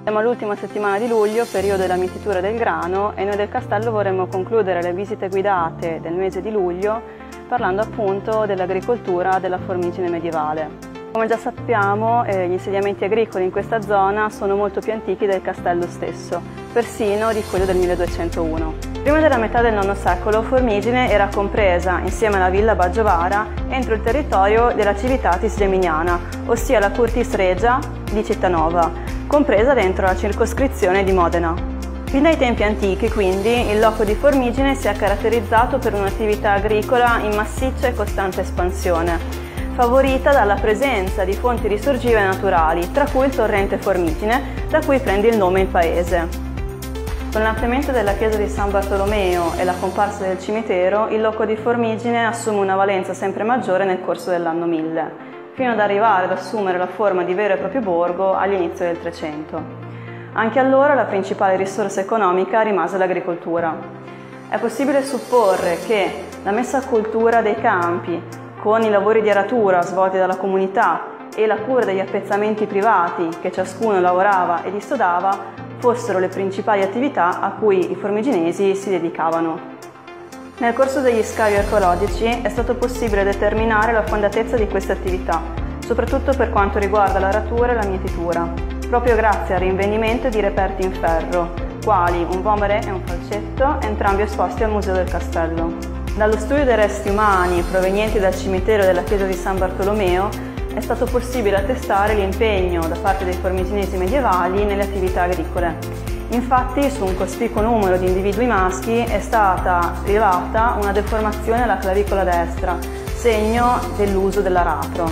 Siamo all'ultima settimana di luglio, periodo della mietitura del grano, e noi del castello vorremmo concludere le visite guidate del mese di luglio parlando appunto dell'agricoltura della Formigine medievale. Come già sappiamo, gli insediamenti agricoli in questa zona sono molto più antichi del castello stesso, persino di quello del 1201. Prima della metà del IX secolo, Formigine era compresa, insieme alla villa Baggiovara, entro il territorio della Civitatis Geminiana, ossia la Curtis Regia di Cittanova, compresa dentro la circoscrizione di Modena. Fin dai tempi antichi, quindi, il loco di Formigine si è caratterizzato per un'attività agricola in massiccia e costante espansione, favorita dalla presenza di fonti risorgive naturali, tra cui il torrente Formigine, da cui prende il nome il paese. Con l'ampliamento della chiesa di San Bartolomeo e la comparsa del cimitero, il loco di Formigine assume una valenza sempre maggiore nel corso dell'anno 1000, fino ad arrivare ad assumere la forma di vero e proprio borgo all'inizio del 300. Anche allora la principale risorsa economica rimase l'agricoltura. È possibile supporre che la messa a cultura dei campi, con i lavori di aratura svolti dalla comunità e la cura degli appezzamenti privati che ciascuno lavorava e dissodava, fossero le principali attività a cui i formiginesi si dedicavano. Nel corso degli scavi archeologici è stato possibile determinare la fondatezza di queste attività, soprattutto per quanto riguarda l'aratura e la mietitura, proprio grazie al rinvenimento di reperti in ferro, quali un vomere e un falcetto, entrambi esposti al Museo del Castello. Dallo studio dei resti umani provenienti dal cimitero della chiesa di San Bartolomeo è stato possibile attestare l'impegno da parte dei formiginesi medievali nelle attività agricole. Infatti, su un cospicuo numero di individui maschi è stata rilevata una deformazione alla clavicola destra, segno dell'uso dell'aratro.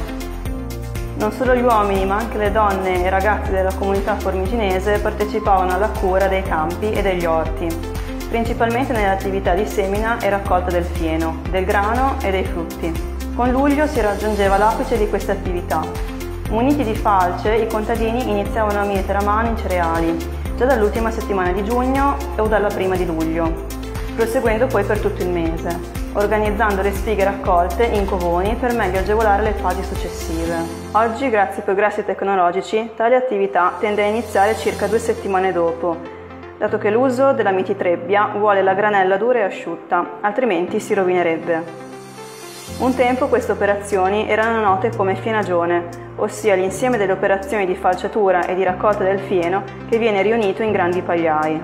Non solo gli uomini, ma anche le donne e i ragazzi della comunità formiginese partecipavano alla cura dei campi e degli orti, principalmente nelle attività di semina e raccolta del fieno, del grano e dei frutti. Con luglio si raggiungeva l'apice di queste attività. Muniti di falce, i contadini iniziavano a mietere a mano i cereali, già dall'ultima settimana di giugno o dalla prima di luglio, proseguendo poi per tutto il mese, organizzando le spighe raccolte in covoni per meglio agevolare le fasi successive. Oggi, grazie ai progressi tecnologici, tale attività tende a iniziare circa 2 settimane dopo, dato che l'uso della mititrebbia vuole la granella dura e asciutta, altrimenti si rovinerebbe. Un tempo queste operazioni erano note come fienagione, ossia l'insieme delle operazioni di falciatura e di raccolta del fieno che viene riunito in grandi pagliai.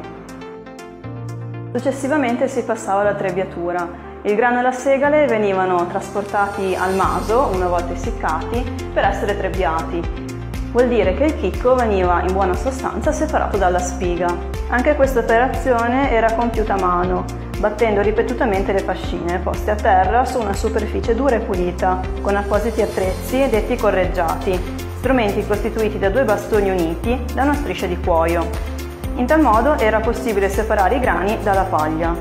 Successivamente si passava alla trebbiatura. Il grano e la segale venivano trasportati al maso, una volta essiccati, per essere trebbiati. Vuol dire che il chicco veniva in buona sostanza separato dalla spiga. Anche questa operazione era compiuta a mano, battendo ripetutamente le fascine poste a terra su una superficie dura e pulita, con appositi attrezzi detti correggiati, strumenti costituiti da 2 bastoni uniti da una striscia di cuoio. In tal modo era possibile separare i grani dalla paglia.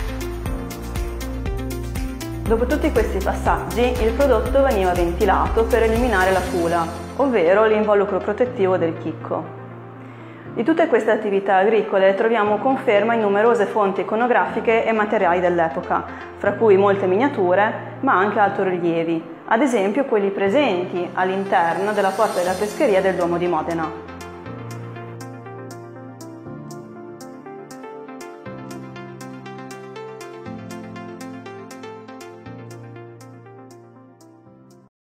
Dopo tutti questi passaggi, il prodotto veniva ventilato per eliminare la fula, ovvero l'involucro protettivo del chicco. Di tutte queste attività agricole troviamo conferma in numerose fonti iconografiche e materiali dell'epoca, fra cui molte miniature, ma anche altorilievi, ad esempio quelli presenti all'interno della porta della pescheria del Duomo di Modena.